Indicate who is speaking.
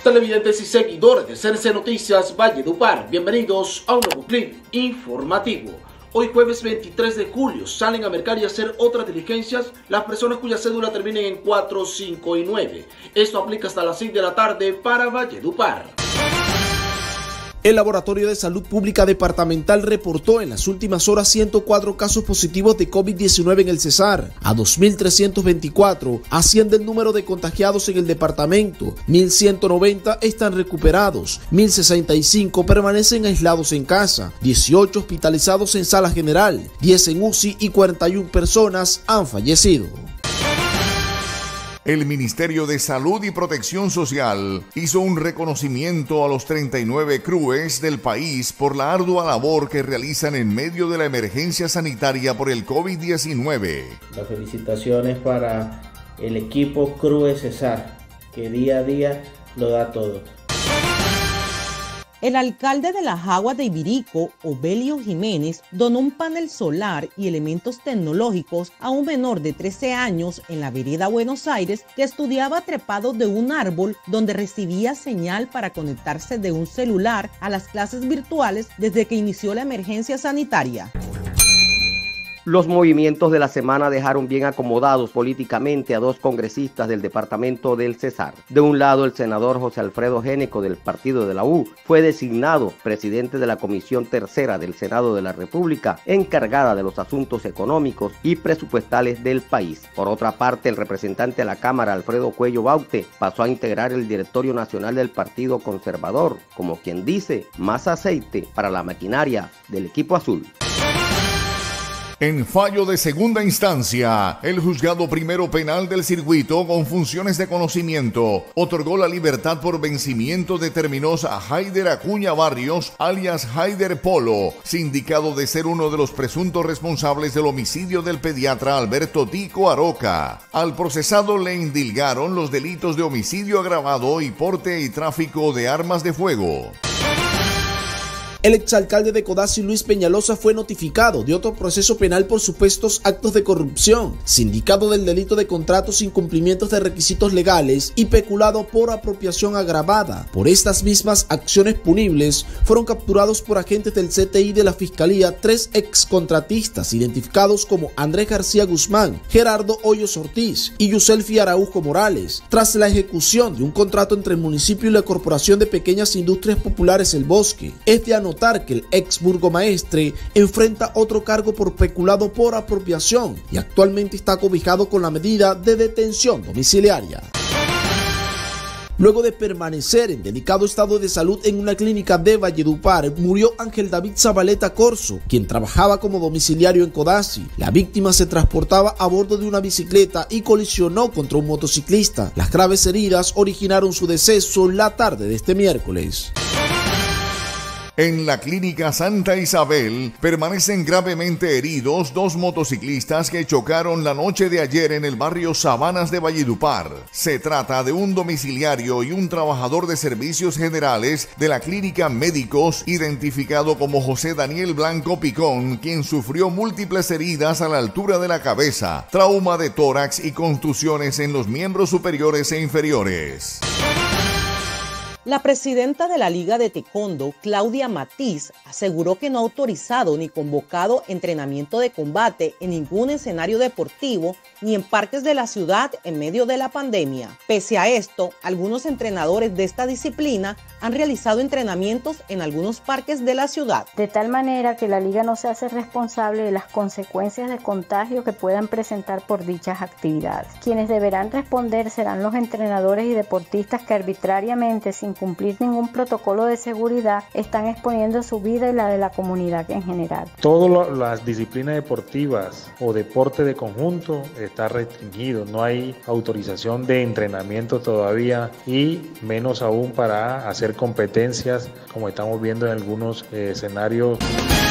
Speaker 1: Televidentes y seguidores de CNC Noticias Valledupar, bienvenidos a un nuevo clip informativo. Hoy jueves 23 de julio salen a mercar y hacer otras diligencias las personas cuya cédula termine en 4, 5 y 9. Esto aplica hasta las 6 de la tarde para Valledupar. El Laboratorio de Salud Pública Departamental reportó en las últimas horas 104 casos positivos de COVID-19 en el Cesar. A 2.324 asciende el número de contagiados en el departamento. 1.190 están recuperados. 1.065 permanecen aislados en casa. 18 hospitalizados en sala general. 10 en UCI y 41 personas han fallecido.
Speaker 2: El Ministerio de Salud y Protección Social hizo un reconocimiento a los 39 CRUES del país por la ardua labor que realizan en medio de la emergencia sanitaria por el COVID-19.
Speaker 3: Las felicitaciones para el equipo CRUE Cesar, que día a día lo da todo.
Speaker 4: El alcalde de Las Aguas de Ibirico, Obelio Jiménez, donó un panel solar y elementos tecnológicos a un menor de 13 años en la vereda Buenos Aires que estudiaba trepado de un árbol donde recibía señal para conectarse de un celular a las clases virtuales desde que inició la emergencia sanitaria.
Speaker 5: Los movimientos de la semana dejaron bien acomodados políticamente a dos congresistas del departamento del Cesar. De un lado, el senador José Alfredo Géneco del partido de la U fue designado presidente de la Comisión Tercera del Senado de la República, encargada de los asuntos económicos y presupuestales del país. Por otra parte, el representante de la Cámara, Alfredo Cuello Baute, pasó a integrar el directorio nacional del Partido Conservador, como quien dice, más aceite para la maquinaria del equipo azul.
Speaker 2: En fallo de segunda instancia, el Juzgado Primero Penal del Circuito, con funciones de conocimiento, otorgó la libertad por vencimiento de términos a Haider Acuña Barrios, alias Haider Polo, sindicado de ser uno de los presuntos responsables del homicidio del pediatra Alberto Tico Aroca. Al procesado le indilgaron los delitos de homicidio agravado y porte y tráfico de armas de fuego.
Speaker 1: El exalcalde de Codazzi, Luis Peñalosa, fue notificado de otro proceso penal por supuestos actos de corrupción, sindicado del delito de contratos sin cumplimientos de requisitos legales y peculado por apropiación agravada. Por estas mismas acciones punibles, fueron capturados por agentes del CTI de la Fiscalía 3 excontratistas identificados como Andrés García Guzmán, Gerardo Hoyos Ortiz y Yuselfi Araujo Morales, tras la ejecución de un contrato entre el municipio y la Corporación de Pequeñas Industrias Populares El Bosque. Es de anotar que el ex burgomaestre enfrenta otro cargo por peculado por apropiación y actualmente está cobijado con la medida de detención domiciliaria. Luego de permanecer en delicado estado de salud en una clínica de Valledupar, murió Ángel David Zabaleta Corso, quien trabajaba como domiciliario en Codazzi. La víctima se transportaba a bordo de una bicicleta y colisionó contra un motociclista. Las graves heridas originaron su deceso la tarde de este miércoles.
Speaker 2: En la clínica Santa Isabel permanecen gravemente heridos dos motociclistas que chocaron la noche de ayer en el barrio Sabanas de Valledupar. Se trata de un domiciliario y un trabajador de servicios generales de la clínica Médicos, identificado como José Daniel Blanco Picón, quien sufrió múltiples heridas a la altura de la cabeza, trauma de tórax y contusiones en los miembros superiores e inferiores.
Speaker 4: La presidenta de la Liga de Taekwondo, Claudia Matiz, aseguró que no ha autorizado ni convocado entrenamiento de combate en ningún escenario deportivo ni en parques de la ciudad en medio de la pandemia. Pese a esto, algunos entrenadores de esta disciplina han realizado entrenamientos en algunos parques de la ciudad.
Speaker 6: De tal manera que la Liga no se hace responsable de las consecuencias de contagio que puedan presentar por dichas actividades. Quienes deberán responder serán los entrenadores y deportistas que arbitrariamente, sin cumplir ningún protocolo de seguridad, están exponiendo su vida y la de la comunidad en general.
Speaker 7: Todas las disciplinas deportivas o deporte de conjunto está restringido, no hay autorización de entrenamiento todavía y menos aún para hacer competencias como estamos viendo en algunos escenarios.